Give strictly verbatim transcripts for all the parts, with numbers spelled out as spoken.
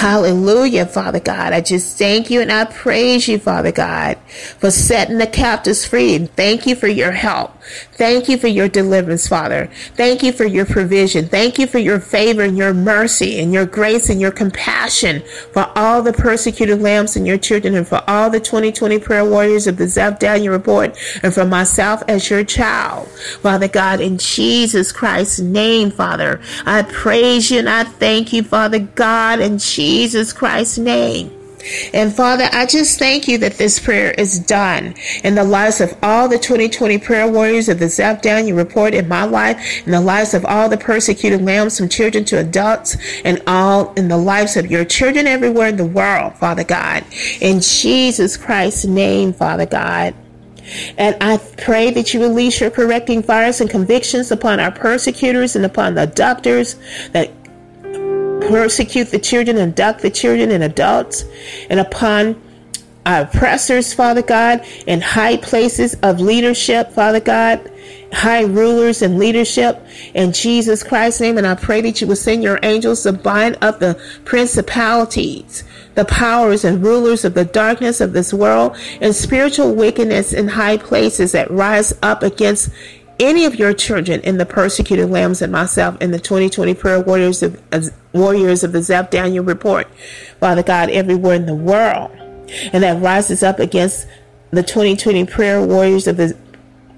Hallelujah, Father God. I just thank you and I praise you, Father God, for setting the captives free. And thank you for your help. Thank you for your deliverance, Father. Thank you for your provision. Thank you for your favor and your mercy and your grace and your compassion for all the persecuted lambs and your children, and for all the twenty twenty prayer warriors of the Zeph Daniel Report, and for myself as your child. Father God, in Jesus Christ's name, Father, I praise you and I thank you, Father God, in Jesus Christ's name. And Father, I just thank you that this prayer is done in the lives of all the twenty twenty prayer warriors of the Zeph Daniel Report, in my life, in the lives of all the persecuted lambs from children to adults, and all in the lives of your children everywhere in the world, Father God. In Jesus Christ's name, Father God. And I pray that you release your correcting fires and convictions upon our persecutors and upon the abductors that persecute the children and abduct the children and adults, and upon our oppressors, Father God, in high places of leadership, Father God, high rulers and leadership, in Jesus Christ's name. And I pray that you will send your angels to bind up the principalities, the powers and rulers of the darkness of this world, and spiritual wickedness in high places that rise up against any of your children in the persecuted lambs and myself in the twenty twenty prayer warriors of uh, warriors of the Zeph Daniel Report, Father God, everywhere in the world, and that rises up against the twenty twenty prayer warriors of the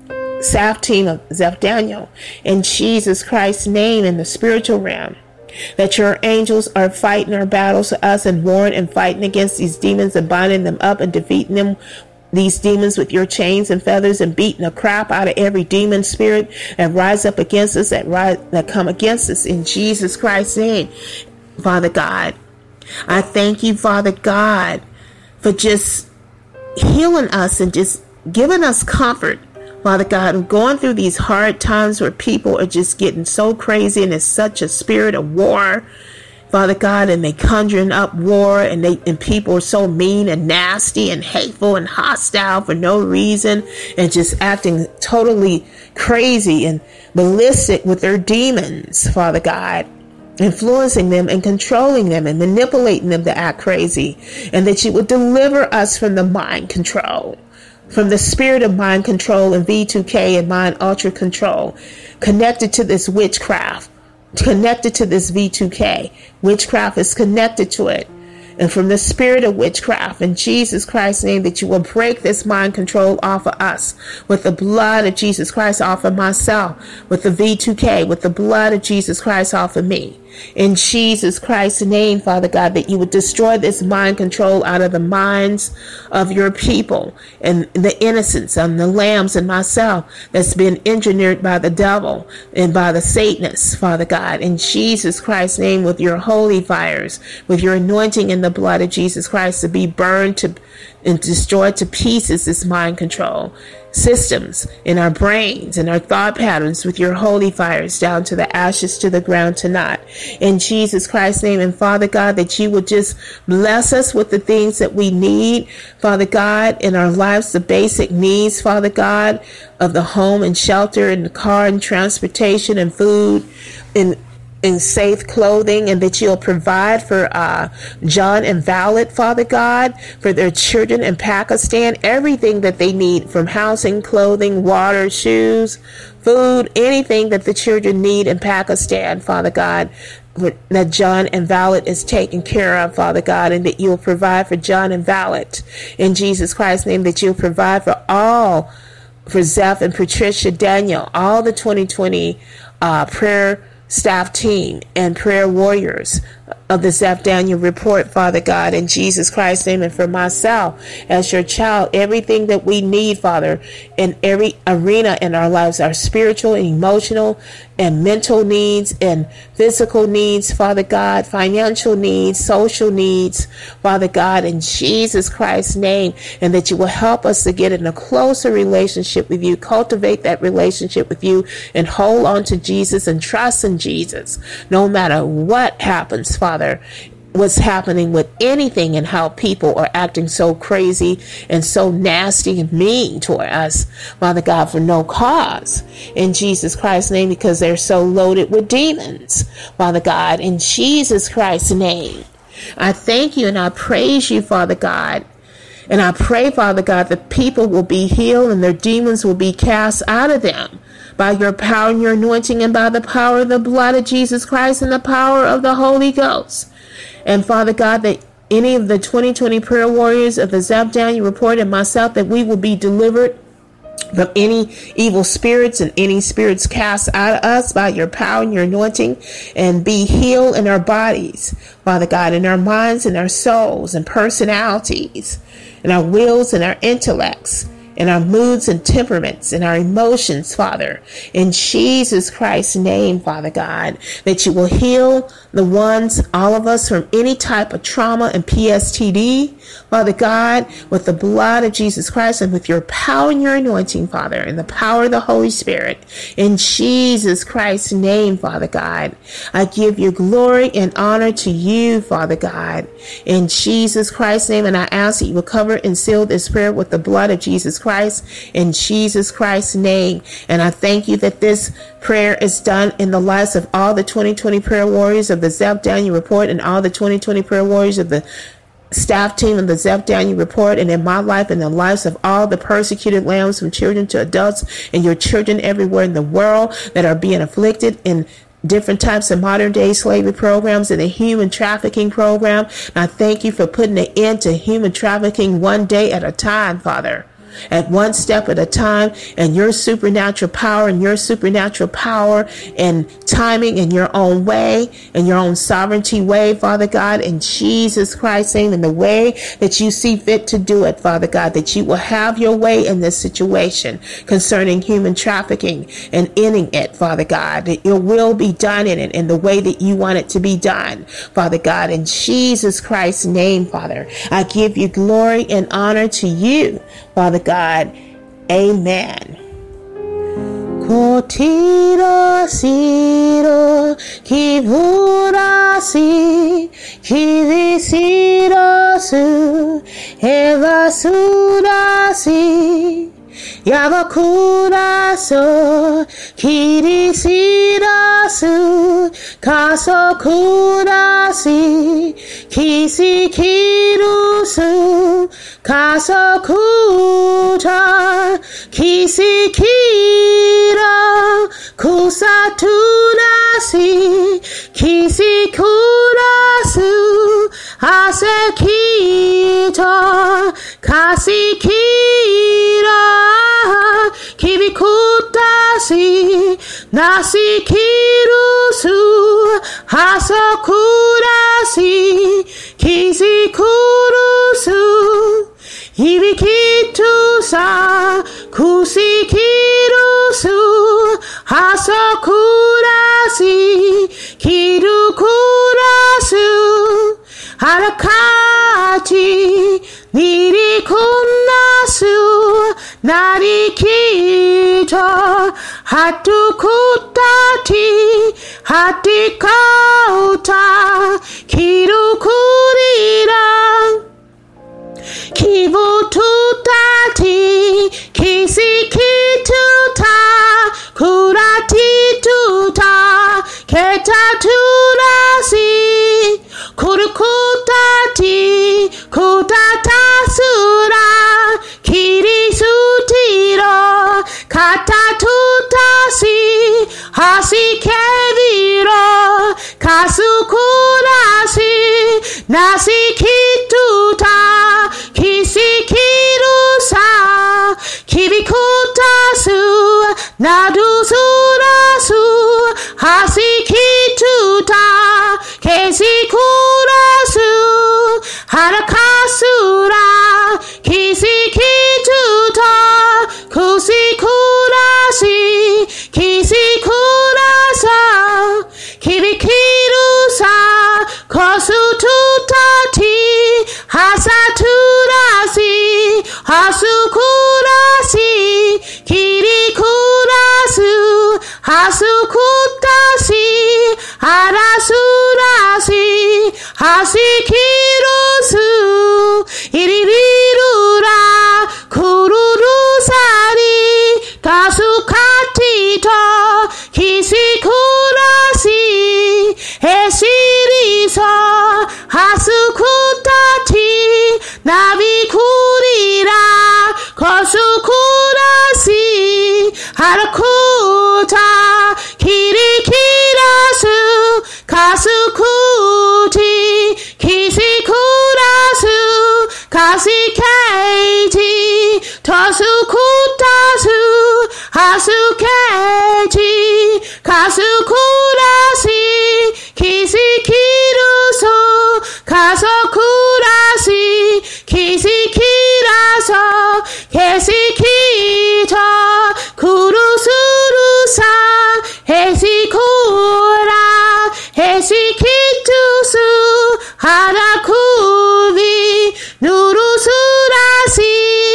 S A F team of Zeph Daniel, in Jesus Christ's name, in the spiritual realm. That your angels are fighting our battles for us and warring and fighting against these demons and binding them up and defeating them, these demons, with your chains and feathers, and beating the crap out of every demon spirit that rise up against us, that rise, that come against us, in Jesus Christ's name. Father God, I thank you, Father God, for just healing us and just giving us comfort, Father God. I'm going through these hard times where people are just getting so crazy, and it's such a spirit of war, Father God, and they conjuring up war, and they and people are so mean and nasty and hateful and hostile for no reason, and just acting totally crazy and ballistic with their demons, Father God, influencing them and controlling them and manipulating them to act crazy. And that you would deliver us from the mind control, from the spirit of mind control and V two K and mind ultra control, connected to this witchcraft, connected to this V two K. Witchcraft is connected to it. And from the spirit of witchcraft, in Jesus Christ's name, that you will break this mind control off of us with the blood of Jesus Christ, off of myself, with the V two K, with the blood of Jesus Christ off of me. In Jesus Christ's name, Father God, that you would destroy this mind control out of the minds of your people and the innocents and the lambs and myself that's been engineered by the devil and by the Satanists, Father God. In Jesus Christ's name, with your holy fires, with your anointing in the blood of Jesus Christ, to be burned to and destroyed to pieces this mind control systems in our brains and our thought patterns, with your holy fires, down to the ashes, to the ground, to naught. In Jesus Christ's name. And Father God, that you would just bless us with the things that we need, Father God, in our lives, the basic needs, Father God, of the home and shelter and the car and transportation and food and in safe clothing, and that you'll provide for uh, John and Violet, Father God, for their children in Pakistan, everything that they need, from housing, clothing, water, shoes, food, anything that the children need in Pakistan, Father God, that John and Violet is taken care of, Father God, and that you'll provide for John and Violet, in Jesus Christ's name, that you'll provide for all, for Zeph and Patricia Daniel, all the twenty twenty uh, prayer staff team and prayer warriors of the Zeph Daniel Report, Father God, in Jesus Christ's name. And for myself as your child, everything that we need, Father, in every arena in our lives, our spiritual and emotional and mental needs and physical needs, Father God, financial needs, social needs, Father God, in Jesus Christ's name. And that you will help us to get in a closer relationship with you, cultivate that relationship with you, and hold on to Jesus and trust in Jesus no matter what happens, Father, what's happening with anything, and how people are acting so crazy and so nasty and mean toward us, Father God, for no cause, in Jesus Christ's name, because they're so loaded with demons, Father God, in Jesus Christ's name. I thank you and I praise you, Father God. And I pray, Father God, that people will be healed and their demons will be cast out of them by your power and your anointing and by the power of the blood of Jesus Christ and the power of the Holy Ghost. And Father God, that any of the twenty twenty prayer warriors of the Zeph Daniel Report and myself, that we will be delivered from any evil spirits and any spirits cast out of us by your power and your anointing, and be healed in our bodies, Father God, in our minds and our souls and personalities, in our wills and our intellects, in our moods and temperaments, in our emotions, Father, in Jesus Christ's name, Father God, that you will heal the ones, all of us, from any type of trauma and P S T D, Father God, with the blood of Jesus Christ and with your power and your anointing, Father, and the power of the Holy Spirit, in Jesus Christ's name, Father God. I give you glory and honor to you, Father God, in Jesus Christ's name, and I ask that you will cover and seal this prayer with the blood of Jesus Christ, in Jesus Christ's name. And I thank you that this prayer is done in the lives of all the twenty twenty prayer warriors of the Zeph Daniel Report and all the twenty twenty prayer warriors of the staff team of the Zeph Daniel Report, and in my life and the lives of all the persecuted lambs, from children to adults, and your children everywhere in the world that are being afflicted in different types of modern day slavery programs and the human trafficking program. And I thank you for putting an end to human trafficking one day at a time, Father, at one step at a time, and your supernatural power and your supernatural power and timing in your own way, in your own sovereignty way, Father God, in Jesus Christ's name, in the way that you see fit to do it, Father God, that you will have your way in this situation concerning human trafficking and ending it, Father God, that your will be done in it in the way that you want it to be done, Father God, in Jesus Christ's name, Father. I give you glory and honor to you, Father God. Amen. Kotira siro kiburasi kivisirasu evasurasi Yavakuraso kirisirasu kasokurasi kisikirusu kasokuta kisikira kusaturasi kisikurasu asekita kasikira kibikutasi nasikirusu hasakurasi kisikurusu ibikitusa kusikirusu hasakurasi kirukurasu harakati nirikunasu narikita hatukutati hatikauta kirukurira kivututati kisikituta kuratituta ketaturasi kurukutati kutatasura kirisutiro katatutasi hasikeviro kasukurasi nasikituta kisikirusa kibikutasu nadusurasu hasikituta kesikurasu harakasura kisikituta kusikurasi kisikurasa kibikirusa kosututati hasaturasi hasukurasi kirikurasu hasukutasi harasurasi hasikirusu irivirura kururusari kasukatito kisikurasi esiriso hasu kutati navikurira kosukurasi harakuta kirikirasu kasukuti kisikurasu kasikeiti tosukutasu hasukeiti kasukurasi kisikiruso kasokurasi kisikiraso kesikita kurusurusa hesikura hesikitusu harakuvi nurusurasi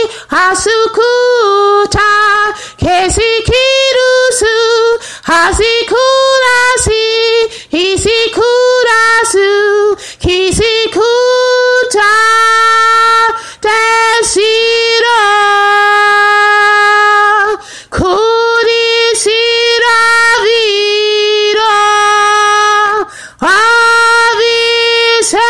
hasukuta kesikirusu hasikurasi hisikurasu kisikuta desira kurisira vira avise.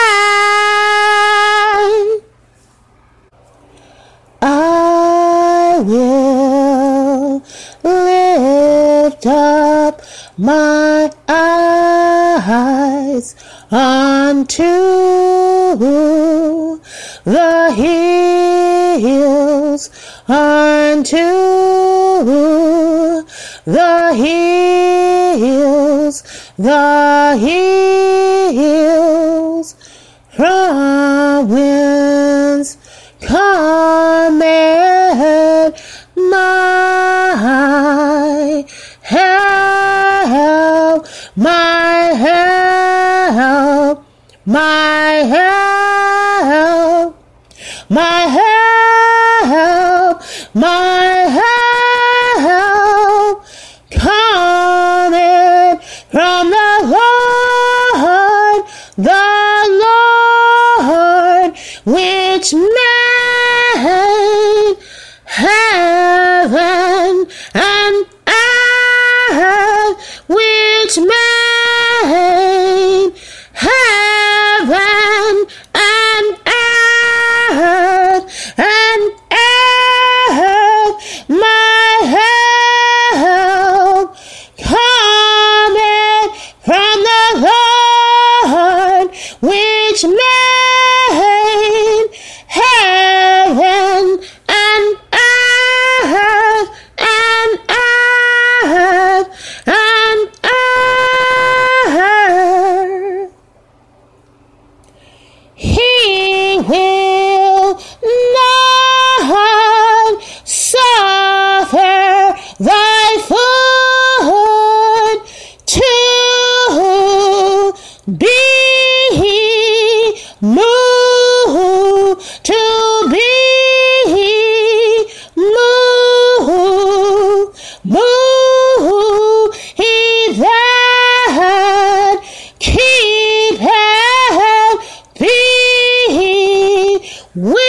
I will lift up my eyes unto the hills, unto the hills, the hills, from whence cometh my help, my help, my help, my help, my help cometh from the Lord, the Lord, which made heaven and earth, which made heaven and earth, and earth, my help cometh from the Lord, which made heaven and earth, and earth, and earth. He will not suffer thy foot to be moved, to be moved, moved. He that keepeth thee will